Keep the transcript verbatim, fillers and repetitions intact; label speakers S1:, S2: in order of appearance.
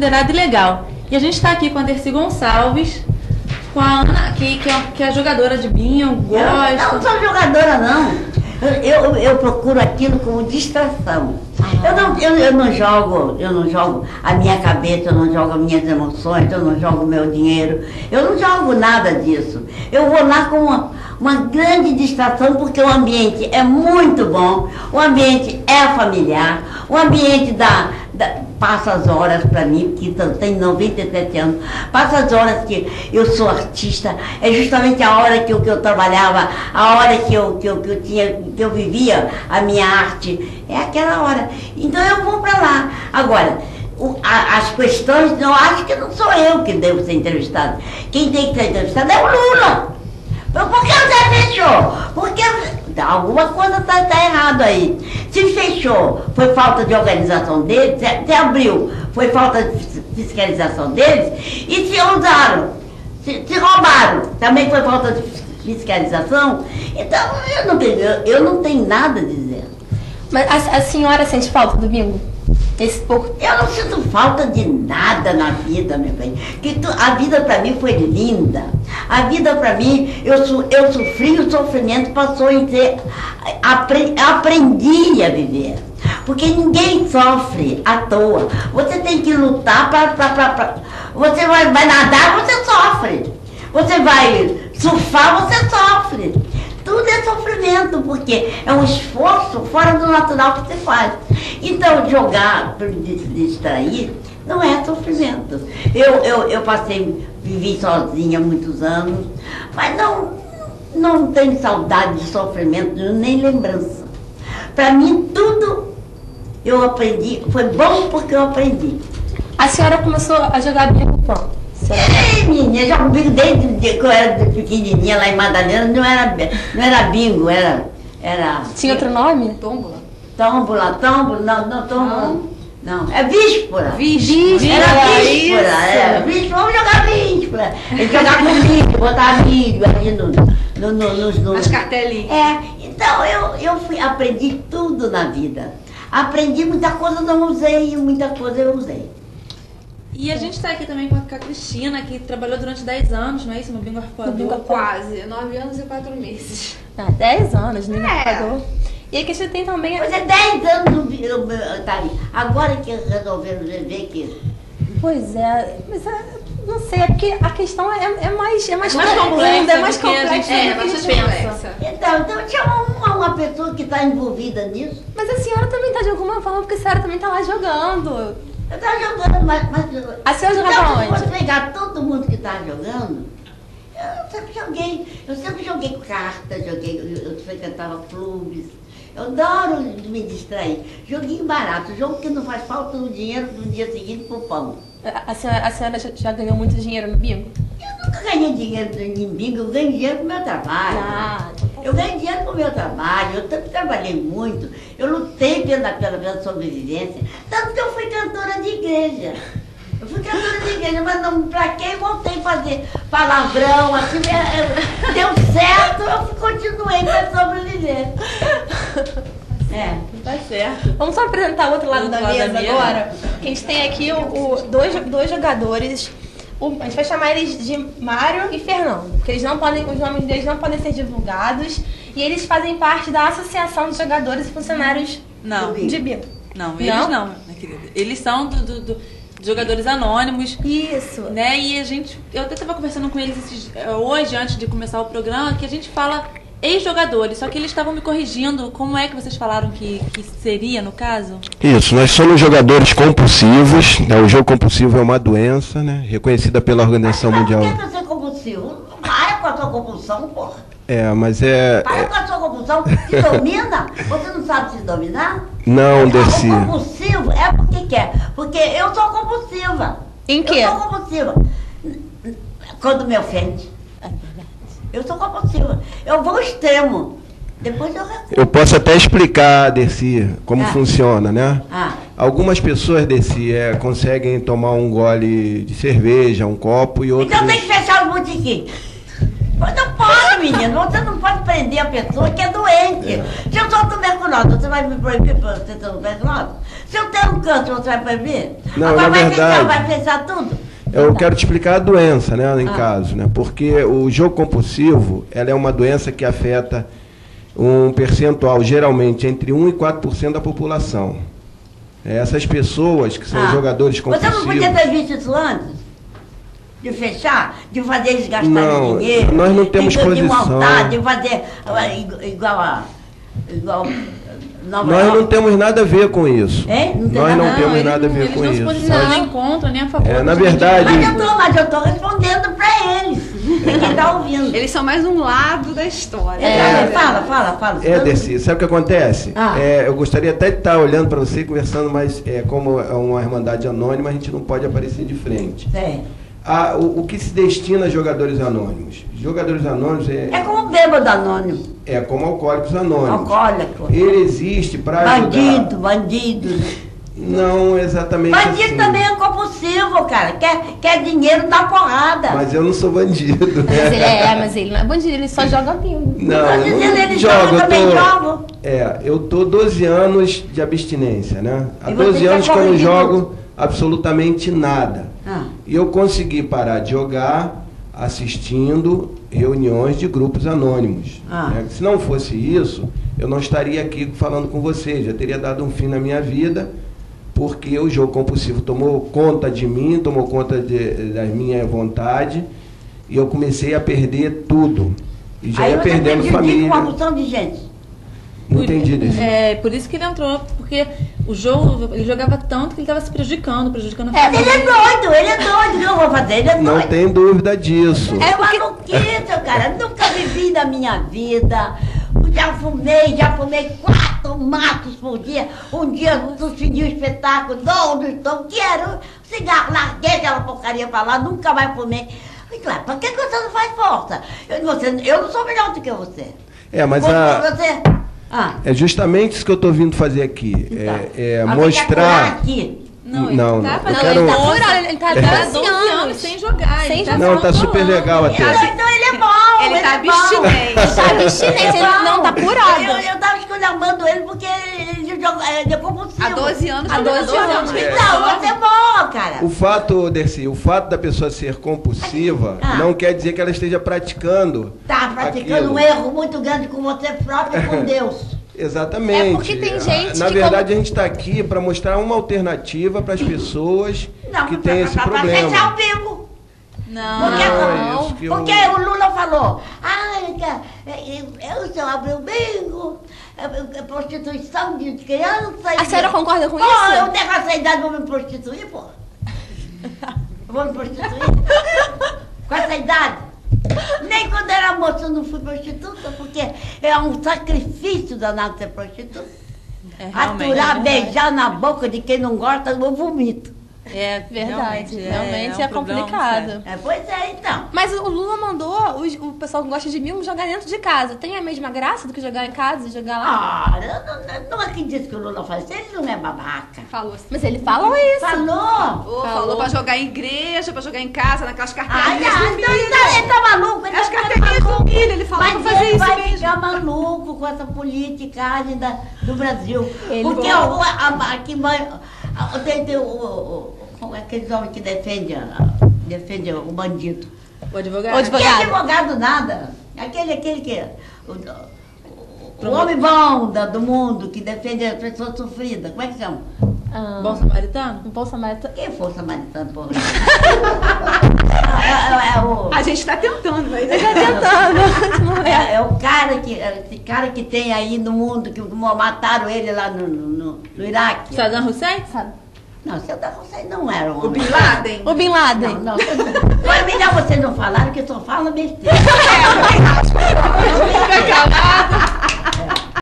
S1: considerado ilegal. E a gente está aqui com a Dercy Gonçalves, com a Ana, que, que, é, que é jogadora de bingo, gosta...
S2: Eu não sou jogadora, não. Eu, eu, eu procuro aquilo como distração. Ah. Eu, não, eu, eu não jogo, eu não jogo a minha cabeça, eu não jogo as minhas emoções, eu não jogo o meu dinheiro, eu não jogo nada disso. Eu vou lá com uma, uma grande distração, porque o ambiente é muito bom, o ambiente é familiar, o ambiente dá, dá, passa as horas para mim, que eu tenho noventa e sete anos, passa as horas que eu sou artista, é justamente a hora que eu, que eu trabalhava, a hora que eu, que eu, que eu tinha, que eu vivia a minha arte, é aquela hora. Então eu vou para lá. Agora, o, a, as questões, eu acho que não sou eu que devo ser entrevistado. Quem tem que ser entrevistado é o Lula. Por que você fechou? Porque alguma coisa está tá errada aí. Se fechou, foi falta de organização deles, se, se abriu, foi falta de fiscalização deles, e se usaram, se, se roubaram, também foi falta de fiscalização. Então eu não tenho, eu não tenho nada a dizer.
S3: Mas a, a senhora sente falta do bingo? Esse pouco...
S2: Eu não sinto falta de nada na vida, meu bem. Que tu, a vida para mim foi linda. A vida para mim, eu, eu sofri o sofrimento, passou em ser... Apre, aprendi a viver. Porque ninguém sofre à toa. Você tem que lutar para... Você vai, vai nadar, você sofre. Você vai surfar, você sofre. Tudo é sofrimento, porque é um esforço fora do natural que você faz. Então, jogar para distrair não é sofrimento. Eu, eu, eu passei, vivi sozinha há muitos anos, mas não, não tenho saudade de sofrimento, nem lembrança. Para mim, tudo eu aprendi, foi bom porque eu aprendi.
S3: A senhora começou a jogar bingo quando?
S2: É, menina, já bingo desde que eu era pequenininha lá em Madalena, não era, não era bingo, era, era...
S3: Tinha outro nome?
S1: Tómbola.
S2: Tómbola, tómbola, não, não, tómbola, não, é víspora.
S1: Víspora.
S2: Era víspora, era víspora, vamos jogar víspora. A gente jogava com milho, botar milho ali no, no, no, nos... No,
S1: As cartelinhas.
S2: É, então eu, eu fui, aprendi tudo na vida. Aprendi muita coisa, não usei, muita coisa eu usei.
S1: E a gente está aqui também com a Cristina, que trabalhou durante dez anos, não é isso? No Bingo Arpoador?
S4: Quase, nove anos e quatro meses.
S3: Ah, dez anos, no Bingo
S4: É.
S3: Arpoador. E a Cristina tem também...
S2: Pois é, dez anos eu, eu, tá ali. Agora que resolveram ver que...
S3: Pois é, mas é, não sei, é porque a questão é, é mais, é mais,
S1: É mais
S3: profunda,
S1: complexa
S3: é mais
S1: do que a
S3: complexa
S1: gente-
S3: do
S1: é,
S3: que a
S1: bastante
S3: gente pensa.
S4: complexa.
S2: Então, então chama uma, uma pessoa que está envolvida nisso.
S3: Mas a senhora também tá de alguma forma, porque a senhora também tá lá jogando.
S2: Eu estava jogando, mas... mas
S3: A senhora jogava
S2: então, se
S3: onde?
S2: fosse pegar todo mundo que estava jogando, eu sempre joguei. Eu sempre joguei carta, joguei, eu, eu frequentava clubes. Eu adoro me distrair. Joguinho barato, jogo que não faz falta no dinheiro do dia seguinte pro pão.
S3: A, a senhora, a senhora já, já ganhou muito dinheiro no bingo?
S2: Eu nunca ganhei dinheiro em bingo, eu ganho dinheiro com o meu trabalho.
S3: Ah,
S2: Eu ganhei dinheiro com o meu trabalho, eu sempre trabalhei muito, eu lutei pela, pela, pela sobrevivência, tanto que eu fui cantora de igreja. Eu fui cantora de igreja, mas não pra quem voltei a fazer palavrão, assim, é, é, deu certo, eu continuei para sobreviver. É.
S1: Tá certo.
S3: vamos só apresentar o outro lado,
S1: O
S3: da,
S1: outro lado
S3: mesa
S1: da mesa.
S3: agora. A gente tem aqui o, o- dois, dois jogadores. O- a gente vai chamar eles de Mário e Fernando, porque eles não podem, os nomes deles não podem ser divulgados. E eles fazem parte da Associação de Jogadores e Funcionários
S1: Não,
S3: de bingo.
S1: não, eles
S3: Não?
S1: não, minha querida. Eles são do, do- do- de jogadores anônimos,
S3: Isso.
S1: né? E a gente, eu até estava conversando com eles esses- hoje, antes de começar o programa, que a gente fala ex-jogadores, só que eles estavam me corrigindo. Como é que vocês falaram que, que seria, no caso?
S5: Isso, nós somos jogadores compulsivos, né? O jogo compulsivo é uma doença, né? Reconhecida pela Organização
S2: Mas
S5: Mundial.
S2: por que você é compulsivo? Para com a sua compulsão, porra.
S5: É, mas é...
S2: Para
S5: é-
S2: com a sua compulsão. Se domina? Você não sabe se dominar?
S5: Não,
S2: O
S5: Dercy.
S2: compulsivo é porque quer. Porque eu sou compulsiva.
S3: Em quê?
S2: Eu sou compulsiva. Quando me ofende. Eu sou compulsiva. Eu vou ao extremo. Depois eu recuo.
S5: Eu posso até explicar, Dercy, como
S2: Ah.
S5: funciona, né?
S2: Ah,
S5: Algumas pessoas, Dercy, é, conseguem tomar um gole de cerveja, um copo, e outros...
S2: então tem que fechar os botiquins. Mas não pode, menino, você não pode prender a pessoa que é doente. É. Se eu sou tuberculosa, você vai me proibir para você ter tuberculose? Se eu tenho um câncer, você vai proibir?
S5: Não,
S2: agora
S5: na
S2: vai
S5: verdade,
S2: fechar, vai fechar tudo?
S5: Eu quero te explicar a doença, né, em
S2: ah.
S5: caso, né? Porque o jogo compulsivo, ela é uma doença que afeta um percentual, geralmente, entre um e quatro por cento da população. Essas pessoas que são ah. jogadores compulsivos... Você não podia
S2: ter visto isso antes? De fechar? De fazer eles gastarem
S5: não,
S2: dinheiro?
S5: Nós não temos
S2: de,
S5: posição.
S2: De montar, de fazer igual a... Igual,
S5: Nova Nós York. Não temos nada a ver com isso.
S2: É? Não
S5: Nós não,
S1: não
S5: temos nada
S1: não,
S5: a ver com
S1: eles
S5: isso.
S1: Eles não se nem contra, nem a favor.
S5: É, na verdade...
S2: Mas eu tô, mas eu tô respondendo para eles. Quem tá ouvindo.
S4: Eles são mais um lado da história.
S2: É, é, fala, fala, fala.
S5: É, Dercy, sabe o que acontece?
S2: Ah.
S5: É, eu gostaria até de estar olhando para você, conversando, mas é, como é uma irmandade anônima, a gente não pode aparecer de frente.
S2: É.
S5: Ah, o, o que se destina a jogadores anônimos? Jogadores anônimos é...
S2: É como bêbado anônimo.
S5: É como alcoólicos anônimos.
S2: Alcoólico.
S5: Ele existe para ajudar...
S2: Bandido, bandido.
S5: Não exatamente
S2: bandido
S5: assim.
S2: também é compulsivo, cara. Quer, quer dinheiro, dá porrada.
S5: Mas eu não sou bandido. Né?
S3: Mas ele é, mas ele não é bandido, ele só joga pingo.
S5: Não,
S2: não,
S5: não
S2: dizendo, ele
S5: joga,
S2: joga, eu também
S5: tô,
S2: jogo.
S5: É, eu tô doze anos de abstinência, né? Há
S2: e
S5: doze anos que eu não jogo
S2: tudo?
S5: absolutamente nada.
S2: Ah.
S5: E eu consegui parar de jogar assistindo reuniões de grupos anônimos.
S2: Ah.
S5: Né? Se não fosse isso, eu não estaria aqui falando com você, já teria dado um fim na minha vida, porque o jogo compulsivo tomou conta de mim, tomou conta de, da minha vontade, e eu comecei a perder tudo. E já
S2: Aí
S5: ia perdendo família.
S2: Com uma porção de gente.
S5: Não entendi disso.
S1: É, por isso que ele entrou, porque o jogo, ele jogava tanto que ele estava se prejudicando, prejudicando a
S2: é,
S1: família.
S2: Ele é doido, ele é doido, o que eu vou fazer? Ele é doido.
S5: Não tem dúvida disso.
S2: É maluquice, cara. Nunca vivi na minha vida. Já fumei, já fumei quatro matos por dia. Um dia sucedi um espetáculo, dono, então quero cigarro, larguei aquela porcaria pra lá, nunca mais fumei. E claro, por que você não faz força? Eu, você, eu não sou melhor do que você.
S5: É, mas
S2: você,
S5: a...
S2: Você... Ah.
S5: É justamente isso que eu estou vindo fazer aqui.
S2: Então,
S5: é é mostrar...
S2: Aqui.
S1: Não, ele
S5: não,
S1: tá
S5: não.
S1: fazendo
S5: Quero...
S3: ele tá curado, ele tá
S1: há doze anos sem jogar.
S3: Sem
S1: ele tá
S5: não, tá super legal até.
S2: Então ele é bom,
S4: ele, ele tá
S2: é
S4: abstinente.
S2: Ele
S3: tá abstinente, ele não tá curado.
S2: Eu, eu tava esculhambando ele porque ele, ele, ele é compulsivo.
S4: Há doze anos.
S3: Há doze anos.
S2: Então, você é bom, cara.
S5: O fato, Dercy, o fato da pessoa ser compulsiva
S2: ah.
S5: não quer dizer que ela esteja praticando
S2: Tá praticando
S5: aquilo.
S2: um erro muito grande com você próprio e com Deus.
S5: Exatamente.
S3: É porque tem gente
S5: Na
S3: que
S5: verdade,
S3: como...
S5: a gente está aqui para mostrar uma alternativa para as pesões
S2: não,
S5: que
S2: pra,
S5: têm esse
S2: pra,
S5: problema.
S2: Pra fechar o bico.
S1: Não,
S2: porque,
S5: não,
S2: porque,
S5: eu...
S2: porque o Lula falou, ah, eu, eu, eu abri o bingo, prostituição de criança.
S3: A senhora concorda com
S2: pô,
S3: isso?
S2: Eu tenho essa idade, vou me prostituir, pô. Vou me prostituir? Com essa idade? Nem quando era moça eu não fui prostituta, porque é um sacrifício danado ser prostituta.
S1: É,
S2: Aturar,
S1: é
S2: beijar na boca de quem não gosta, eu vomito.
S1: É
S3: Verdade, realmente é,
S1: é, um
S3: complicado.
S2: É, pois é, então.
S3: Mas o Lula mandou os, o pessoal que gosta de mil jogar dentro de casa. Tem a mesma graça do que jogar em casa e jogar lá?
S2: Ah, eu não, não acredito que o Lula faz isso, ele não é babaca.
S4: Falou assim.
S3: Mas ele falou isso.
S2: Falou?
S4: Oh, falou. falou pra jogar em igreja, pra jogar em casa, naquelas
S2: Ai,
S4: carteirinhas
S2: ai,
S4: do
S2: então,
S4: milho.
S2: então, ele tá maluco. Ele
S4: As
S2: tá
S4: carteirinhas
S2: maluco.
S4: do milho, ele falou
S2: Mas
S4: pra fazer
S2: ele
S4: isso
S2: vai
S4: mesmo.
S2: ficar maluco com essa politicagem da, do Brasil.
S3: Ele
S2: Porque
S3: vai.
S2: o, a, a, que mãe, a, tem, tem o, o, o, aqueles homens que defendem defende o bandido.
S1: O advogado.
S3: O advogado.
S2: Que advogado nada. Aquele, aquele que... O, o, o homem bom da, do mundo que defende as pessoas sofridas. Como é que chama?
S3: Ah,
S1: Bom samaritano?
S3: Bom samaritano.
S2: Quem for samaritano, porra? é, é, é, o,
S4: A gente tá tentando, mas...
S3: Ele tá tentando. Não é.
S2: é, é o cara que, esse cara que tem aí no mundo, que mataram ele lá no, no, no Iraque.
S1: Saddam Hussein?
S3: Sabe?
S2: Não, Saddam Hussein não era um homem.
S4: O Bin Laden?
S3: O Bin Laden.
S2: Não, não. Foi melhor vocês não falarem, que só fala besteira.
S4: Fica calado.